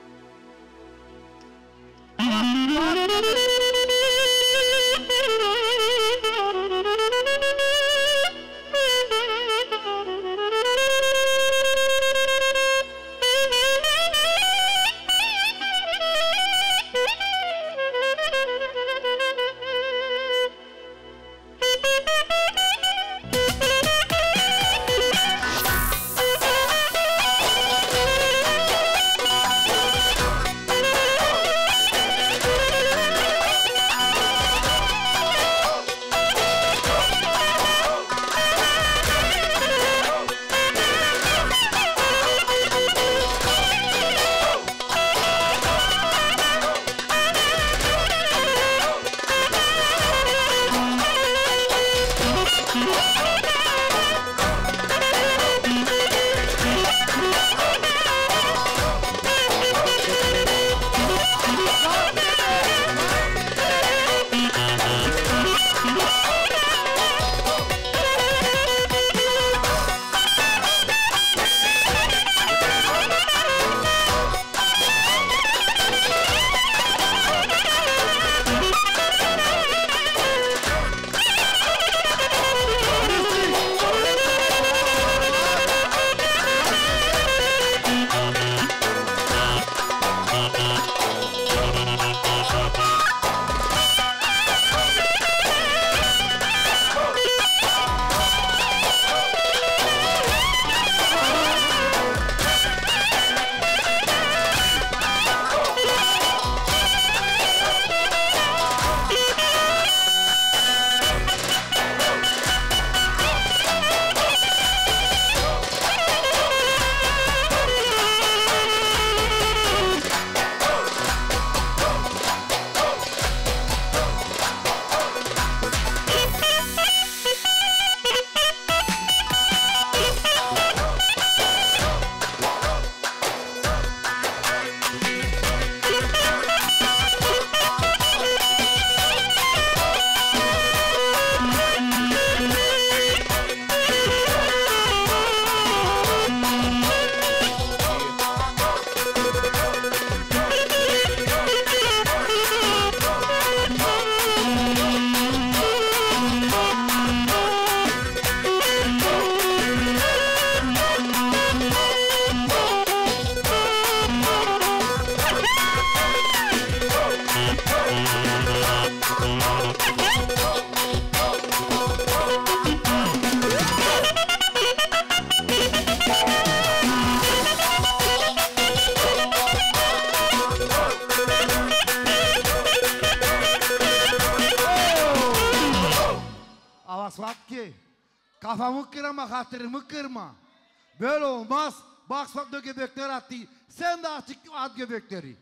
Kafamı kırma, hatırımı kırma. Böyle olmaz. Bak Swatla göbekler attı. Sen de açık at göbekleri.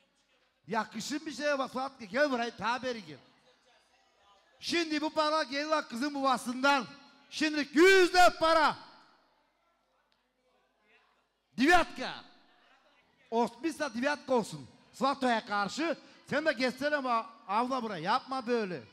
Yakışın bir şeye bak Swatla. Gel buraya, tabiri gel. Şimdi bu para geliyor kızın babasından. Şimdi yüzde para. Divatka. Osmisa divatka olsun. Svatla'ya karşı. Sen de geçsene ama avla buraya. Yapma böyle.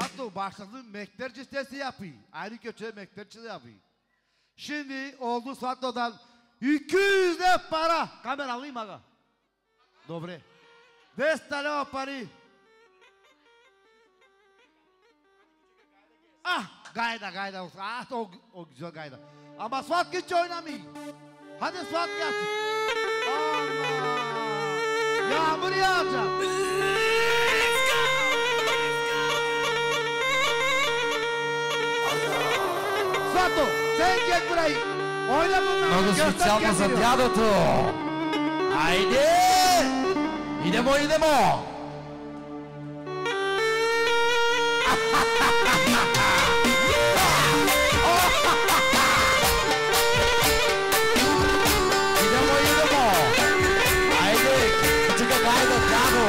Suat'la başladın mekter cistesi yapıyor. Aynı köşede mekterçi de yapıyor. Şimdi oldu Suat'la iki yüz de para. Kamera alayım aga. Dobre. beş tane o parayı. Ah gayda gayda olsun. Ah o, o güzel gayda. Ama Suat hiç oynamıyor. Hadi Suat gelsin. Allah. Yağmur yağacak. Suat'o sen gel burayı. Oyna bunları. Много специално за дядото. Айде! Идемо, идемо! Идемо, идемо! Айде! Чека гайда, дядо!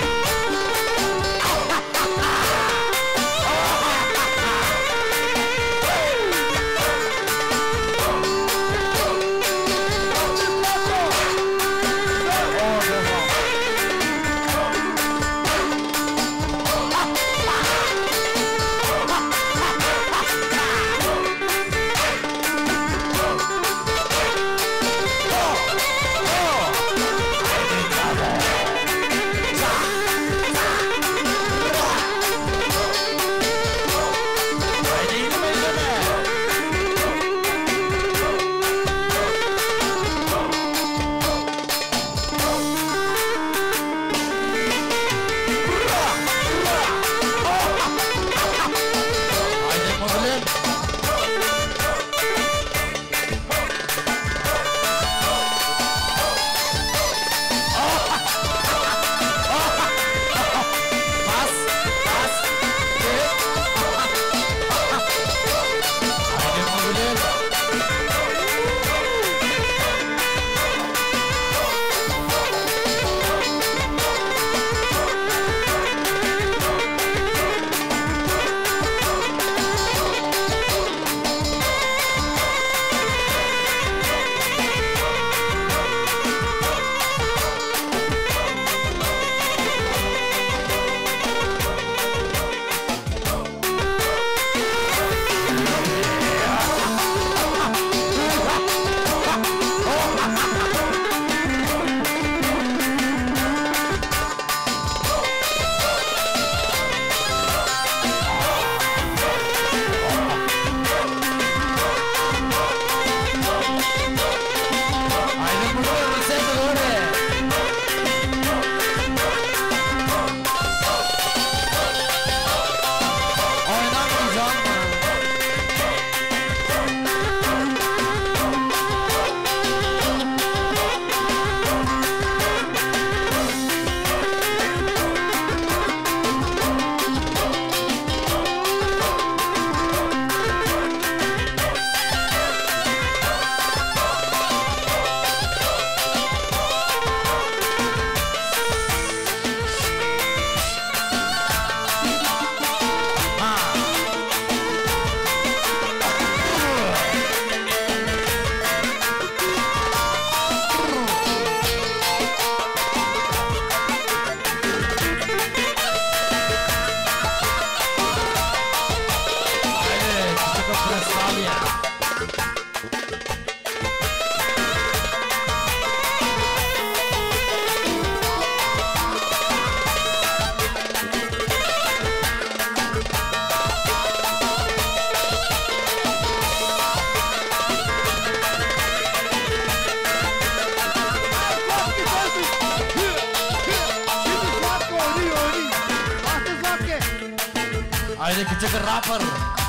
Haydi küçük rapper.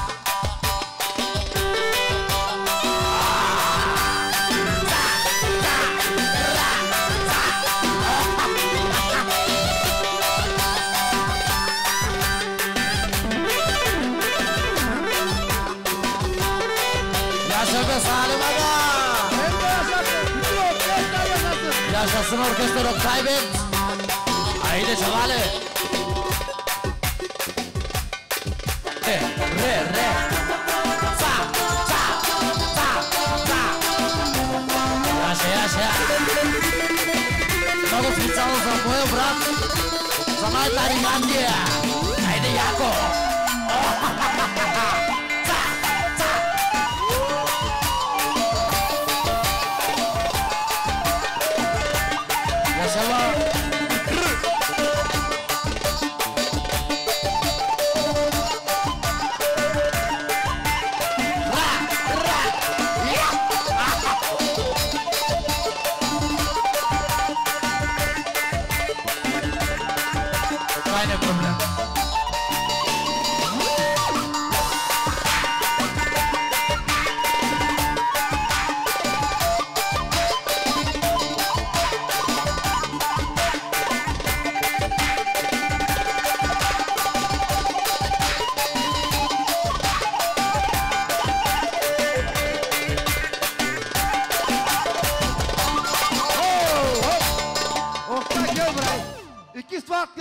Yaşa be Salim Aga. Hem de yaşasın. Bütün orkestra yaşasın. Yaşasın orkestra Oktay Bey. Haydi çavale. Re, re, re. Sa, sa, sa, sa. Yaşa, yaşa. Много специално за моя брат, за най-тари Андия. Хайде, Яко.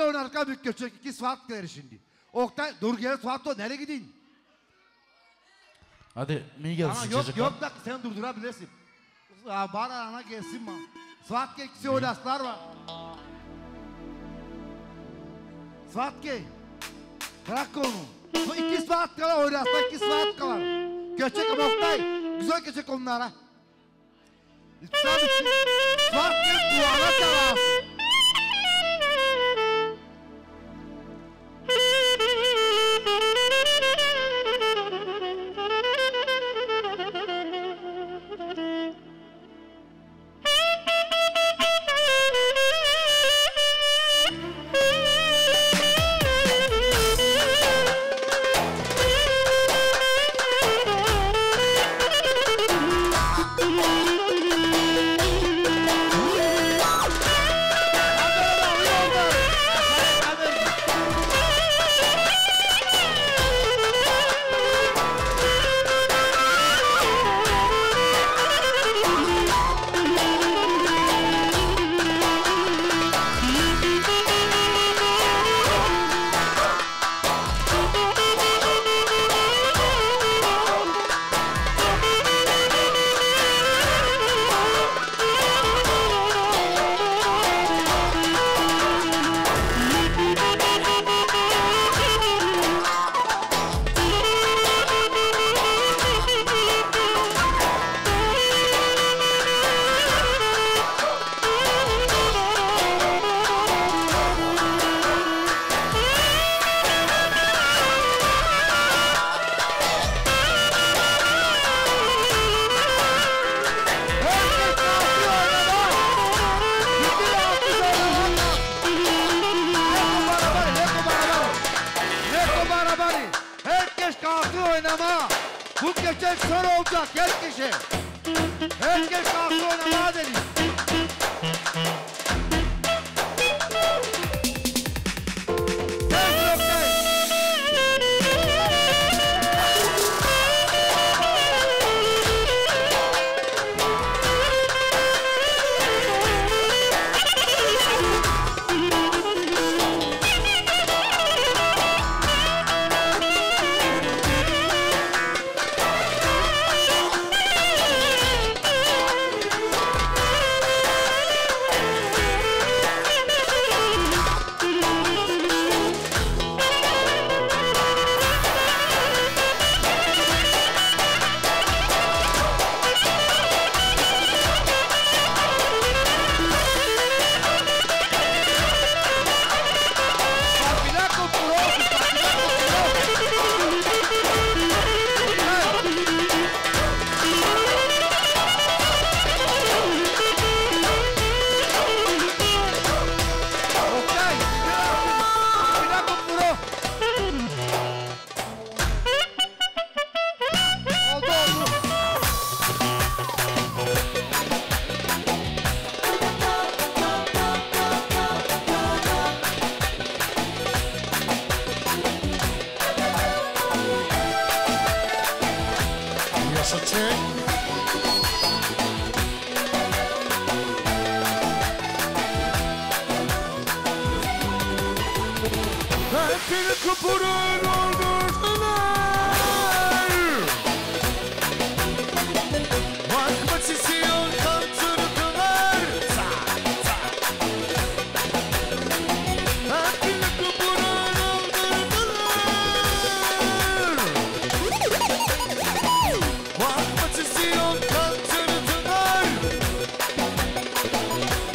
oynarken büyük göçek iki Suat gelir şimdi. Oktay dur gel Suat o nereye gidin? Hadi mi gelsin Ama yok çocuklar? yok da sen durdurabilirsin. Bana ana gelsin mi? Suat gel ikisi oynaslar var. Suat gel. Bırak onu. Bu iki Suat kadar oynaslar iki Suat kadar. Göçek ama Oktay. Güzel göçek onlara. Sabit. Suat gel bu ana çalasın.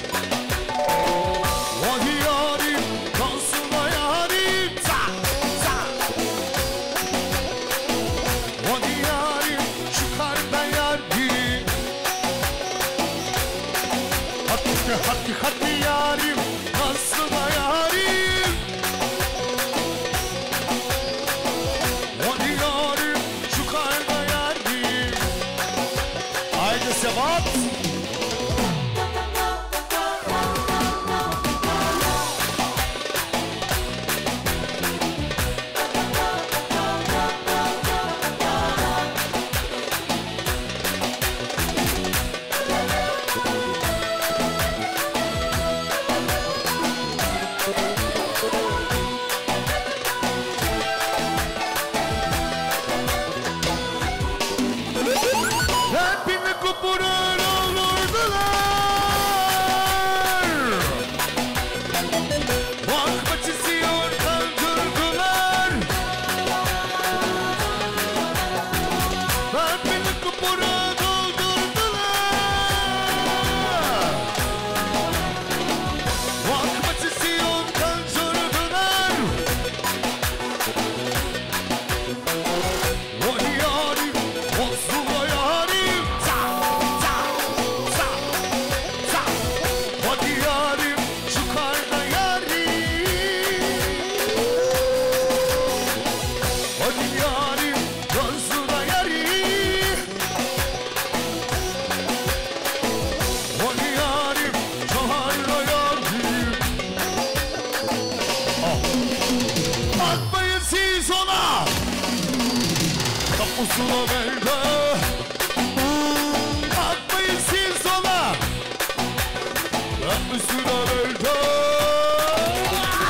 Za, uzun evvelde